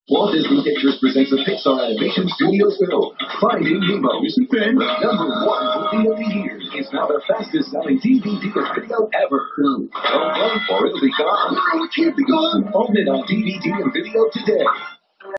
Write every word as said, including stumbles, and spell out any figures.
Walt Disney Pictures presents the Pixar Animation Studios film, Finding Nemo. Number one movie of the year is now the fastest selling D V D and video ever. Don't run for it, it'll be gone. No, it can't be gone. Own it on D V D and video today.